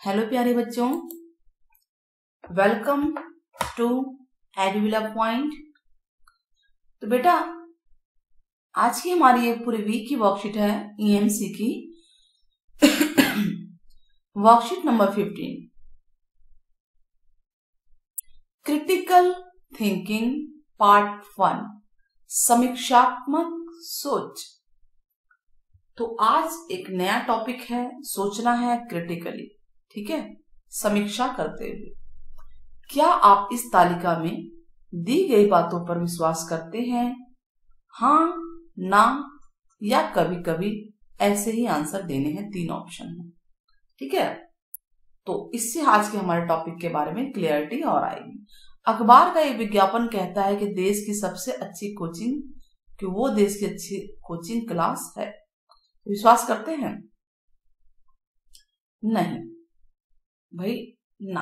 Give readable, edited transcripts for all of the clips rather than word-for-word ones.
Hello प्यारे बच्चों, welcome to एडुविला point. तो बेटा, आज की हमारी ये पूरी वीक की वर्कशीट है ईएमसी की worksheet number 15, critical thinking part 1, समीक्षात्मक सोच। तो आज एक नया टॉपिक है, सोचना है क्रिटिकली, ठीक है, समीक्षा करते हुए। क्या आप इस तालिका में दी गई बातों पर विश्वास करते हैं? हाँ, ना या कभी कभी ऐसे ही आंसर देने हैं। 3 ऑप्शन है, ठीक है। तो इससे आज के हमारे टॉपिक के बारे में क्लियरिटी और आएगी। अखबार का एक विज्ञापन कहता है कि देश की सबसे अच्छी कोचिंग, कि वो देश की अच्छी कोचिंग क्लास है। विश्वास करते हैं? नहीं भाई, ना,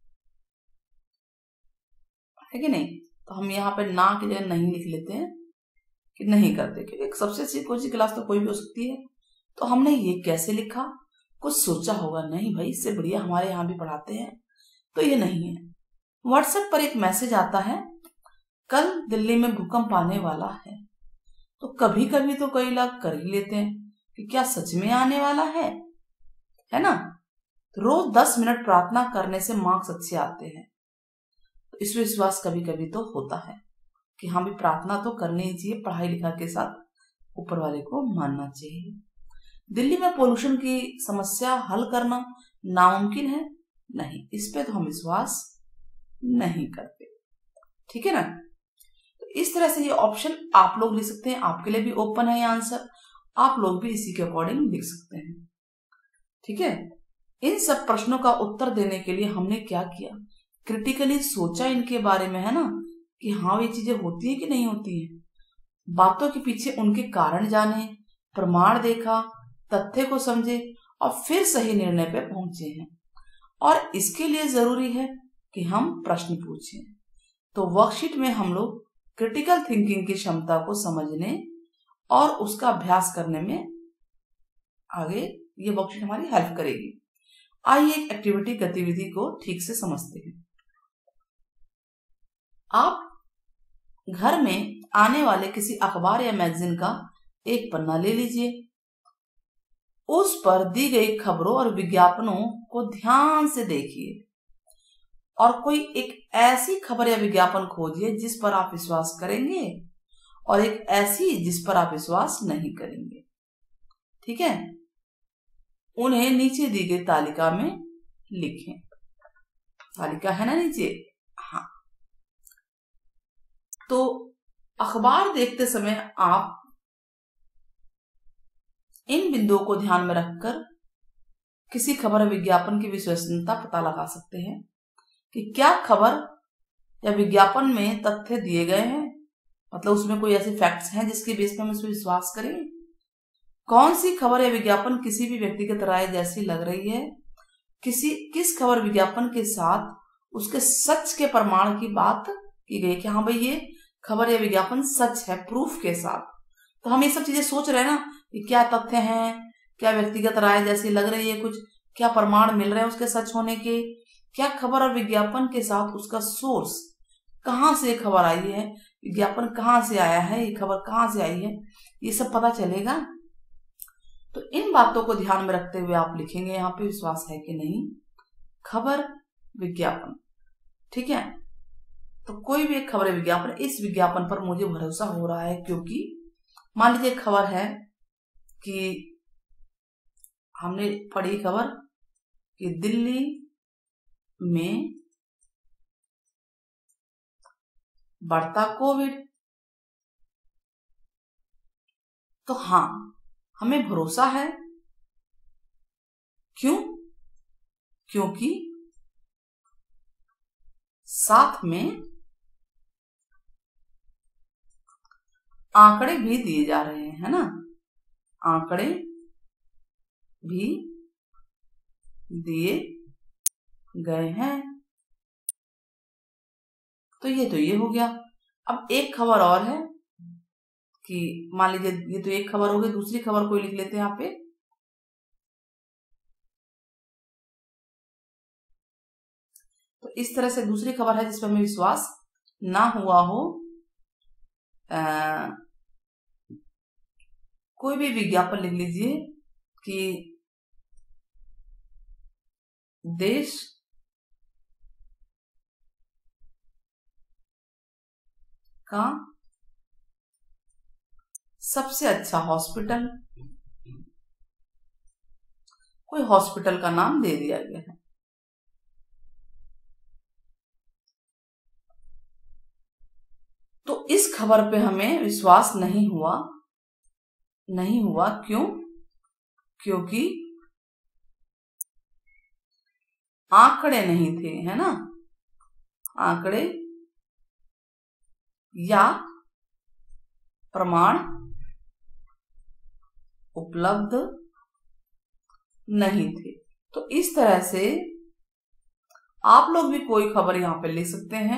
है कि नहीं? तो हम यहाँ पे ना की जगह नहीं लिख लेते हैं कि नहीं करते, क्योंकि सबसे अच्छी कोचिंग क्लास तो कोई भी हो सकती है। तो हमने ये कैसे लिखा? कुछ सोचा होगा, नहीं भाई इससे बढ़िया हमारे यहाँ भी पढ़ाते हैं, तो ये नहीं है। व्हाट्सएप पर एक मैसेज आता है, कल दिल्ली में भूकंप आने वाला है। तो कभी कभी तो कई लोग कर ही लेते हैं कि क्या सच में आने वाला है ना? रोज 10 मिनट प्रार्थना करने से मार्क्स अच्छे आते हैं। तो इस विश्वास कभी कभी तो होता है कि हाँ भी प्रार्थना तो करनी ही चाहिए, पढ़ाई लिखाई के साथ ऊपर वाले को मानना चाहिए। दिल्ली में पोल्यूशन की समस्या हल करना नामुमकिन है? नहीं, इस पे तो हम विश्वास नहीं करते, ठीक है ना। तो इस तरह से ये ऑप्शन आप लोग लिख सकते हैं, आपके लिए भी ओपन है ये आंसर, आप लोग भी इसी के अकॉर्डिंग लिख सकते हैं, ठीक है। इन सब प्रश्नों का उत्तर देने के लिए हमने क्या किया? क्रिटिकली सोचा इनके बारे में, है ना, कि हाँ ये चीजें होती है कि नहीं होती है। बातों के पीछे उनके कारण जाने, प्रमाण देखा, तथ्य को समझे और फिर सही निर्णय पे पहुंचे हैं। और इसके लिए जरूरी है कि हम प्रश्न पूछें। तो वर्कशीट में हम लोग क्रिटिकल थिंकिंग की क्षमता को समझने और उसका अभ्यास करने में आगे ये वर्कशीट हमारी हेल्प करेगी। आइए एक एक्टिविटी गतिविधि को ठीक से समझते हैं। आप घर में आने वाले किसी अखबार या मैगजीन का एक पन्ना ले लीजिए। उस पर दी गई खबरों और विज्ञापनों को ध्यान से देखिए और कोई एक ऐसी खबर या विज्ञापन खोजिए जिस पर आप विश्वास करेंगे और एक ऐसी जिस पर आप विश्वास नहीं करेंगे, ठीक है। उन्हें नीचे दी गई तालिका में लिखें। तालिका है ना नीचे? हाँ। तो अखबार देखते समय आप इन बिंदुओं को ध्यान में रखकर किसी खबर या विज्ञापन की विश्वसनीयता पता लगा सकते हैं कि क्या खबर या विज्ञापन में तथ्य दिए गए हैं, मतलब उसमें कोई ऐसे फैक्ट्स हैं जिसके बेस पर हम इसमें विश्वास करें। कौन सी खबर या विज्ञापन किसी भी व्यक्तिगत राय जैसी लग रही है, किस खबर विज्ञापन के साथ उसके सच के प्रमाण की बात की गई कि हाँ भाई ये खबर या विज्ञापन सच है, प्रूफ के साथ। तो हम ये सब चीजें सोच रहे हैं ना कि क्या तथ्य हैं, क्या व्यक्तिगत राय जैसी लग रही है कुछ, क्या प्रमाण मिल रहे हैं उसके सच होने के, क्या खबर और विज्ञापन के साथ उसका सोर्स, कहाँ से खबर आई है, विज्ञापन कहाँ से आया है, ये खबर कहाँ से आई है, ये सब पता चलेगा। तो इन बातों को ध्यान में रखते हुए आप लिखेंगे यहाँ पे विश्वास है कि नहीं, खबर विज्ञापन, ठीक है। तो कोई भी एक खबर है विज्ञापन, इस विज्ञापन पर मुझे भरोसा हो रहा है क्योंकि मान लीजिए खबर है कि हमने पढ़ी खबर कि दिल्ली में बढ़ता कोविड, तो हाँ हमें भरोसा है। क्यों? क्योंकि साथ में आंकड़े भी दिए जा रहे हैं, है ना, आंकड़े भी दिए गए हैं। तो ये हो गया। अब एक खबर और है कि मान लीजिए ये तो एक खबर हो गई, दूसरी खबर कोई लिख लेते हैं यहाँ पे तो इस तरह से दूसरी खबर है जिसपे हमें विश्वास ना हुआ हो, कोई भी विज्ञापन लिख लीजिए कि देश का सबसे अच्छा हॉस्पिटल, कोई हॉस्पिटल का नाम दे दिया गया है। तो इस खबर पे हमें विश्वास नहीं हुआ क्यों? क्योंकि आंकड़े नहीं थे, है ना, आंकड़े या प्रमाण उपलब्ध नहीं थे। तो इस तरह से आप लोग भी कोई खबर यहाँ पे लिख सकते हैं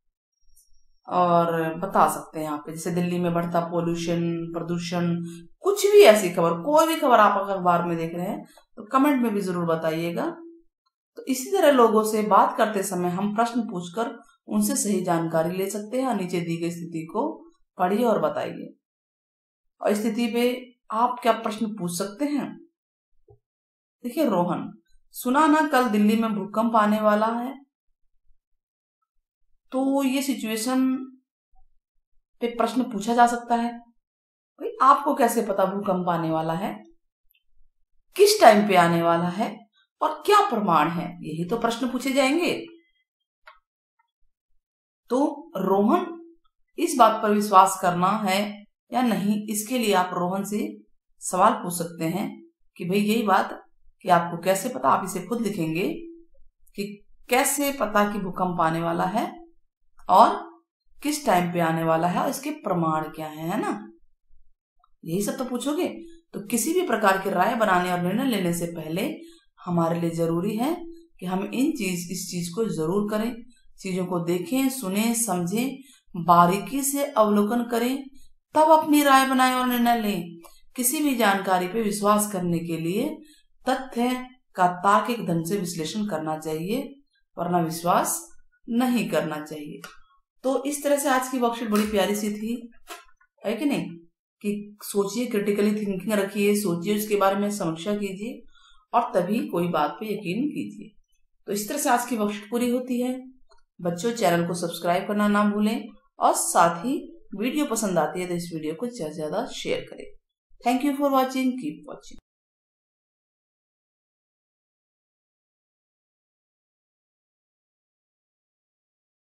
और बता सकते हैं यहाँ पे, जैसे दिल्ली में बढ़ता पोल्यूशन, प्रदूषण, कुछ भी ऐसी खबर, कोई भी खबर आप अखबार में देख रहे हैं तो कमेंट में भी जरूर बताइएगा। तो इसी तरह लोगों से बात करते समय हम प्रश्न पूछकर उनसे सही जानकारी ले सकते हैं और नीचे दी गई स्थिति को पढ़िए और बताइए। और स्थिति पे आप क्या प्रश्न पूछ सकते हैं? देखिए, रोहन, सुना ना कल दिल्ली में भूकंप आने वाला है। तो ये सिचुएशन पे प्रश्न पूछा जा सकता है, भाई आपको कैसे पता भूकंप आने वाला है, किस टाइम पे आने वाला है और क्या प्रमाण है, यही तो प्रश्न पूछे जाएंगे। तो रोहन, इस बात पर विश्वास करना है या नहीं, इसके लिए आप रोहन से सवाल पूछ सकते हैं कि भाई यही बात कि आपको कैसे पता, आप इसे खुद लिखेंगे कि कैसे पता कि भूकंप आने वाला है और किस टाइम पे आने वाला है और इसके प्रमाण क्या है ना, यही सब तो पूछोगे। तो किसी भी प्रकार की राय बनाने और निर्णय लेने से पहले हमारे लिए जरूरी है कि हम इस चीज को जरूर करें, चीजों को देखें, सुने, समझें, बारीकी से अवलोकन करें, तब अपनी राय बनाएं और निर्णय लें। किसी भी जानकारी पे विश्वास करने के लिए तथ्य का तार्किक ढंग से विश्लेषण करना चाहिए, वरना विश्वास नहीं करना चाहिए। तो इस तरह से आज की वर्कशीट बड़ी प्यारी सी थी, है कि नहीं, कि सोचिए, क्रिटिकली थिंकिंग रखिए, सोचिए, उसके बारे में समीक्षा कीजिए और तभी कोई बात पे यकीन कीजिए। तो इस तरह से आज की वर्कशीट पूरी होती है। बच्चों, चैनल को सब्सक्राइब करना ना भूलें और साथ ही वीडियो पसंद आती है तो इस वीडियो को ज्यादा से ज्यादा शेयर करें। Thank you for watching, keep watching.